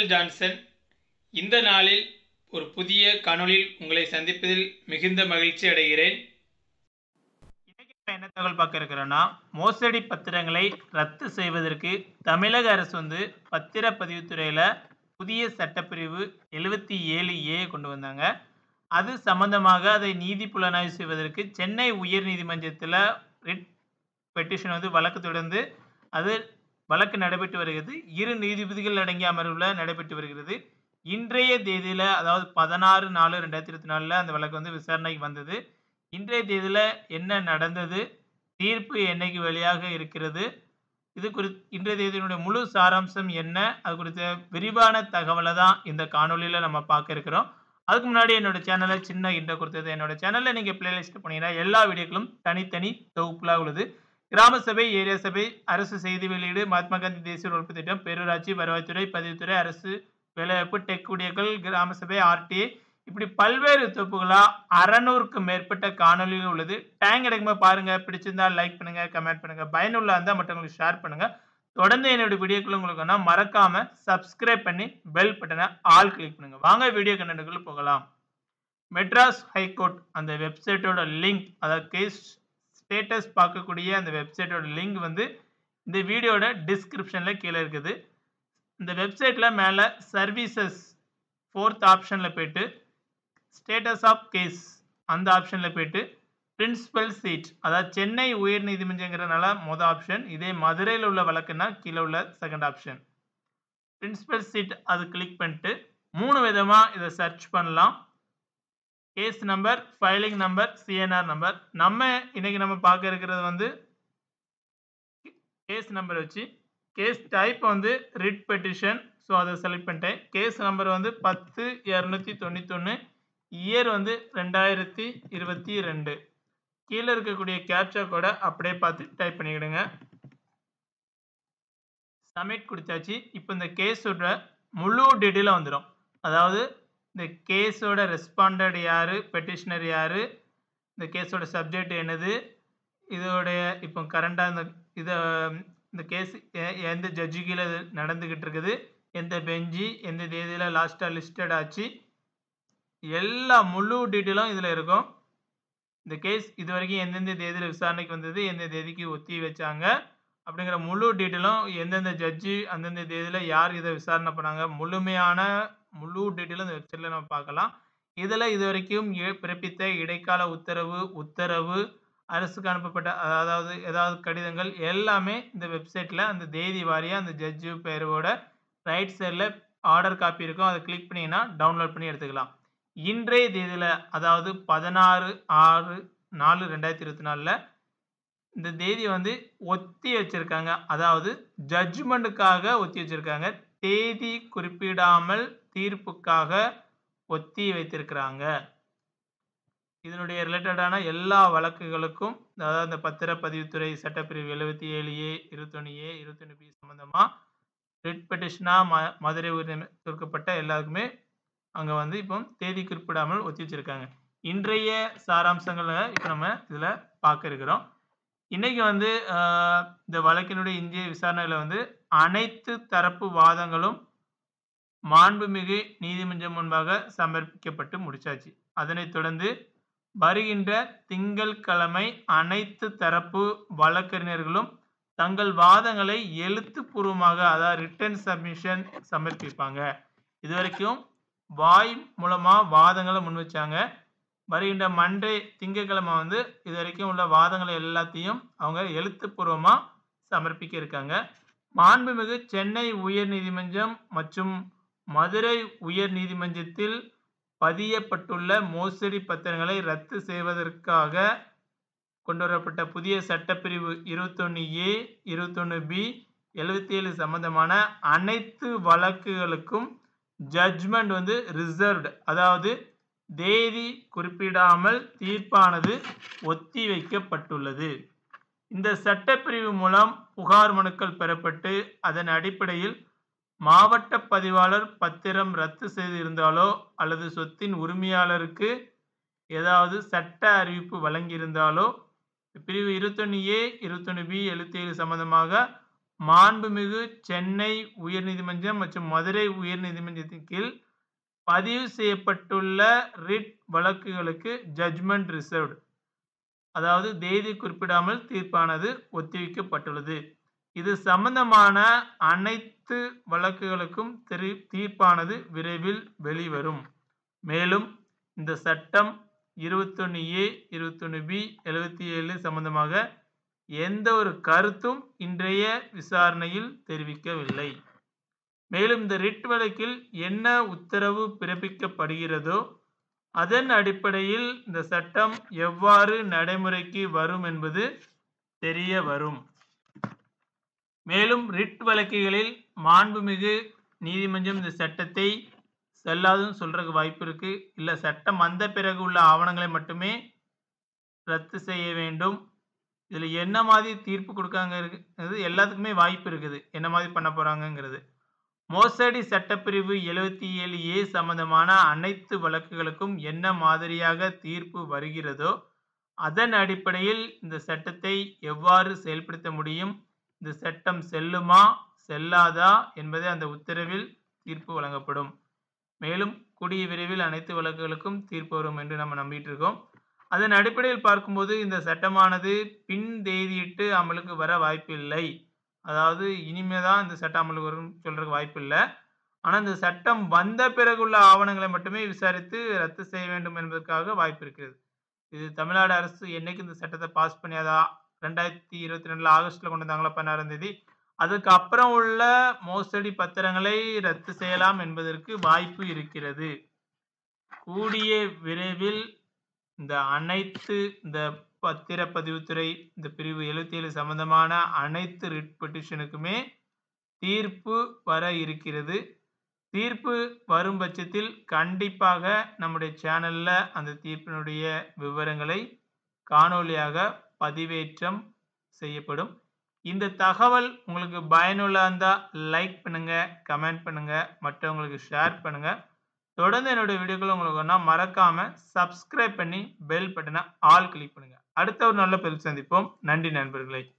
Michael Johnson. இந்த நாளில் ஒரு புதிய காணொளியில் உங்களை சந்திப்பதில் மிகுந்த மகிழ்ச்சி அடைகிறேன். இன்னைக்கு நம்ம என்ன தகவல் பார்க்க இருக்கிறோன்னா, மோசடி பத்திரங்களை ரத்து செய்வதற்கு தமிழக அரசு பத்திரப்பதிவுத்துறையில் புதிய சட்டப்பிரிவு 77A கொண்டு வந்தாங்க. அது சம்பந்தமாக அதை நீதி புலனாய்வு செய்வதற்கு சென்னை உயர் நீதிமன்றத்தில் ரிட் பெட்டிஷன் வழக்கு தொடர்ந்து அது வழக்கு நடைபெற்று வருகிறது. 2 நீதிபதிகள் அடங்கிய அமர்வில் நடைபெற்று வருகிறது. இன்றைய தேதியில், அதாவது 16/4/2024 அந்த வழக்கு விசாரணைக்கு வந்தது. இன்றைய தேதியில் என்ன நடந்தது, தீர்ப்பு என்னைக்கு வெளியாக இருக்கிறது, இது குறித்து இன்றைய தேதியினுடைய முழு சாராம்சம் என்ன, அது குறித்த விரிவான தகவலை தான் இந்த காணொலியில் நம்ம பார்க்க இருக்கிறோம். அதுக்கு முன்னாடி என்னோட சேனலை சின்ன இன்ட்ரோ கொடுத்தது. என்னோட சேனலில் நீங்கள் பிளேலிஸ்ட் போனீங்கன்னா எல்லா வீடியோக்களும் தனித்தனி தொகுப்புலாக உள்ளது. கிராம சபை, ஏரியா சபை, அரசு செய்தி வெளியீடு, மகாத்மா காந்தி தேசிய உழைப்பு திட்டம், பேரூராட்சி, வருவாய்த்துறை, பதிவுத்துறை, அரசு வேலைவாய்ப்பு, டெக் ஊழியர்கள், கிராம சபை, RTA, இப்படி பல்வேறு தொகுப்புகளா 600க்கும் மேற்பட்ட காணொலிகள் உள்ளது. டைம் கிடைக்கும்போது பாருங்க. பிடிச்சிருந்தா லைக் பண்ணுங்க, கமெண்ட் பண்ணுங்க. பயனுள்ள இருந்தால் மற்றவங்களுக்கு ஷேர் பண்ணுங்க. தொடர்ந்து என்னோட வீடியோக்கள் உங்களுக்கு மறக்காம சப்ஸ்கிரைப் பண்ணி பெல் பட்டனை ஆல் கிளிக் பண்ணுங்க. வாங்க வீடியோ கண்டென்ட்டுக்குள்ள போகலாம். மெட்ராஸ் ஹைகோர்ட் அந்த வெப்சைட்டோட லிங்க், அதாவது கேஸ் ஸ்டேட்டஸ் பார்க்கக்கூடிய அந்த வெப்சைட்டோட லிங்க் இந்த வீடியோட டிஸ்கிரிப்ஷனில் கீழே இருக்குது. இந்த வெப்சைட்டில் மேலே சர்வீசஸ் 4th ஆப்ஷனில் போய்ட்டு ஸ்டேட்டஸ் ஆஃப் கேஸ் அந்த ஆப்ஷனில் போய்ட்டு பிரின்சிபல் சீட், அதாவது சென்னை உயர் நீதிமன்றங்கிறனால மொதல் ஆப்ஷன், இதே மதுரையில் உள்ள வழக்குன்னா கீழே உள்ள செகண்ட் ஆப்ஷன். பிரின்சிபல் சீட் அது கிளிக் பண்ணிட்டு 3 விதமாக இதை சர்ச் பண்ணலாம். Case number, filing number, CNR number. இன்னைக்கு நம்ம பார்க்க இருக்கிறது கேஸ் நம்பர் வச்சு. Case type writ petition, so அதை செலக்ட் பண்ணிட்டேன். Case number 10/291, year 2022. கீழே இருக்கக்கூடிய கேப்சா கோடை அப்படியே பார்த்து டைப் பண்ணிக்கிடுங்க. சப்மிட் கொடுத்தாச்சு. இப்போ இந்த கேஸோட முழு டீட்டெயிலாக வந்துடும். அதாவது இந்த கேஸோட ரெஸ்பாண்டட் யார், பெட்டிஷனர் யார், இந்த கேஸோட சப்ஜெக்ட் என்னது, இதோடைய இப்போ கரண்டாக இந்த கேஸ் எந்த ஜட்ஜு கீழே நடந்துக்கிட்டு இருக்குது, எந்த பெஞ்சு, எந்த தேதியில் லாஸ்ட்டாக லிஸ்டட் ஆச்சு, எல்லா முழு டீட்டெயிலும் இதில் இருக்கும். இந்த கேஸ் இது வரைக்கும் எந்தெந்த தேதியில் விசாரணைக்கு வந்தது, எந்த தேதிக்கு ஒத்தி வச்சாங்க அப்படிங்கிற முழு டீட்டெயிலும், எந்தெந்த ஜட்ஜு அந்தந்த தேதியில் யார் இதை விசாரணை பண்ணாங்க, முழு டீட்டெயிலும் இந்த வெப்சைட்டில் நம்ம பார்க்கலாம். இதில் இது வரைக்கும் பிறப்பித்த இடைக்கால உத்தரவு, அரசுக்கு அனுப்பப்பட்ட ஏதாவது கடிதங்கள் எல்லாமே இந்த வெப்சைட்டில் அந்த தேதி வாரியாக அந்த ஜட்ஜு பேரோட ரைட் சைடில் ஆர்டர் காப்பி இருக்கும். அதை கிளிக் பண்ணிங்கன்னா டவுன்லோட் பண்ணி எடுத்துக்கலாம். இன்றைய தேதியில், அதாவது 16/6/2024 இந்த தேதி ஒத்தி வச்சிருக்காங்க. அதாவது ஜட்ஜ்மெண்ட்டுக்காக ஒத்தி வச்சிருக்காங்க. தேதி குறிப்பிடாமல் தீர்ப்புக்காக ஒத்தி வைத்திருக்கிறாங்க. இதனுடைய ரிலேட்டடான எல்லா வழக்குகளுக்கும், அதாவது இந்த பத்திரப்பதிவுத்துறை சட்டப்பிரிவு 77A, 21A, 21B சம்பந்தமா ரிட் பெட்டிஷனா மதுரை கொடுக்கப்பட்ட எல்லாருக்குமே அங்கே இப்போ தேதி குறிப்பிடாமல் ஒத்தி வச்சிருக்காங்க. இன்றைய சாராம்சங்களை இப்போ நம்ம இதில் பார்க்க இருக்கிறோம். இன்னைக்கு இந்த வழக்கினுடைய இந்திய விசாரணையில் அனைத்து தரப்பு வாதங்களும் மாண்புமிகு நீதிமன்றம் முன்பாக சமர்ப்பிக்கப்பட்டு முடிச்சாச்சு. அதனைத் தொடர்ந்து வருகின்ற திங்கட்கிழமை அனைத்து தரப்பு வழக்கறிஞர்களும் தங்கள் வாதங்களை எழுத்துப்பூர்வமாக, அதாவது ரிட்டன் சப்மிஷன் சமர்ப்பிப்பாங்க. இதுவரைக்கும் வாய் மூலமாக வாதங்களை முன் வச்சாங்க. வருகின்ற மண்டே திங்கட்கிழமை இது வரைக்கும் உள்ள வாதங்களை எல்லாத்தையும் அவங்க எழுத்துப்பூர்வமாக சமர்ப்பிக்க இருக்காங்க. மாண்புமிகு சென்னை உயர் நீதிமன்றம் மற்றும் மதுரை உயர் நீதிமன்றத்தில் பதியப்பட்டுள்ள மோசடி பத்திரங்களை ரத்து செய்வதற்காக கொண்டு வரப்பட்ட புதிய சட்டப்பிரிவு 21A, 21B, 77 சம்பந்தமான அனைத்து வழக்குகளுக்கும் ஜட்ஜ்மெண்ட் ரிசர்வ்டு, அதாவது தேதி குறிப்பிடாமல் தீர்ப்பானது ஒத்தி வைக்கப்பட்டுள்ளது. இந்த சட்டப்பிரிவு மூலம் புகார் மனுக்கள் பெறப்பட்டு அதன் அடிப்படையில் மாவட்ட பதிவாளர் பத்திரம் ரத்து செய்து இருந்தாலோ அல்லது சொத்தின் உரிமையாளருக்கு ஏதாவது சட்ட அறிவிப்பு வழங்கியிருந்தாலோ பிரிவு 21A, 21B, 77 சம்பந்தமாக மாண்புமிகு சென்னை உயர்நீதிமன்றம் மற்றும் மதுரை உயர்நீதிமன்றத்தின் கீழ் பதிவு செய்யப்பட்டுள்ள ரிட் வழக்குகளுக்கு ஜட்ஜ்மெண்ட் ரிசர்வ்டு, அதாவது தேதி குறிப்பிடாமல் தீர்ப்பானது ஒத்திவைக்கப்பட்டுள்ளது. இது சம்பந்தமான அனைத்து வழக்குகளுக்கும் தீர்ப்பானது விரைவில் வெளிவரும். மேலும் இந்த சட்டம் 21A 21B 77 சம்பந்தமாக எந்த ஒரு கருத்தும் இன்றைய விசாரணையில் தெரிவிக்கவில்லை. மேலும் இந்த ரிட் வழக்கில் என்ன உத்தரவு பிறப்பிக்கப்படுகிறதோ அதன் அடிப்படையில் இந்த சட்டம் எவ்வாறு நடைமுறைக்கு வரும் என்பது தெரிய வரும். மேலும் ரிட் வழக்குகளில் மாண்புமிகு நீதிமன்றம் இந்த சட்டத்தை செல்லாதுன்னு சொல்றதுக்கு வாய்ப்பு இருக்கு. இல்ல சட்டம் வந்த பிறகு உள்ள ஆவணங்களை மட்டுமே ரத்து செய்ய வேண்டும். இதுல என்ன மாதிரி தீர்ப்பு கொடுக்காங்கிறது எல்லாத்துக்குமே வாய்ப்பு இருக்குது. என்ன மாதிரி பண்ண போறாங்கிறது. மோசடி சட்டப்பிரிவு 77A சம்பந்தமான அனைத்து வழக்குகளுக்கும் என்ன மாதிரியாக தீர்ப்பு வருகிறதோ அதன் அடிப்படையில் இந்த சட்டத்தை எவ்வாறு செயல்படுத்த முடியும், இந்த சட்டம் செல்லுமா செல்லாதா என்பதை அந்த உத்தரவில் தீர்ப்பு வழங்கப்படும். மேலும் கூடிய விரைவில் அனைத்து வழக்குகளுக்கும் தீர்ப்பு வரும் என்று நம்ம நம்பிட்டு இருக்கோம். அதன் அடிப்படையில் பார்க்கும்போது இந்த சட்டமானது பின் தேதியிட்டு அமலுக்கு வர வாய்ப்பு இல்லை. அதாவது இனிமேதான் இந்த சட்டம் அமலுக்கு வரும் சொல்றதுக்கு வாய்ப்பு இல்லை. ஆனால் இந்த சட்டம் வந்த பிறகுள்ள ஆவணங்களை மட்டுமே விசாரித்து ரத்து செய்ய வேண்டும் என்பதற்காக வாய்ப்பு இருக்கிறது. இது தமிழ்நாடு அரசு என்னைக்கு இந்த சட்டத்தை பாஸ் பண்ணியாதா 2022 ஆகஸ்ட்ல கொண்டு வந்தாங்களா 16ஆம் தேதி, அதுக்கு அப்புறம் உள்ள மோசடி பத்திரங்களை ரத்து செய்யலாம் என்பதற்கு வாய்ப்பு இருக்கிறது. கூடிய விரைவில் இந்த அனைத்து இந்த பத்திரப்பதிவுத்துறை இந்த பிரிவு 77 சம்பந்தமான அனைத்து ரிட் பெட்டிஷனுக்குமே தீர்ப்பு வர இருக்கிறது. தீர்ப்பு வரும் பட்சத்தில் கண்டிப்பாக நம்முடைய சேனல்ல அந்த தீர்ப்பினுடைய விவரங்களை காணொலியாக பதிவேற்றம் செய்யப்படும். இந்த தகவல் உங்களுக்கு பயனுள்ள இருந்தா லைக் பண்ணுங்க, கமெண்ட் பண்ணுங்க, மற்றவங்களுக்கு ஷேர் பண்ணுங்க. தொடர்ந்து என்னுடைய வீடியோக்கள் உங்களுக்கு வேணா மறக்காம சப்ஸ்கிரைப் பண்ணி பெல் பட்டனை ஆல் கிளிக் பண்ணுங்க. அடுத்த ஒரு நல்ல பதிவில் சந்திப்போம். நன்றி நண்பர்களே.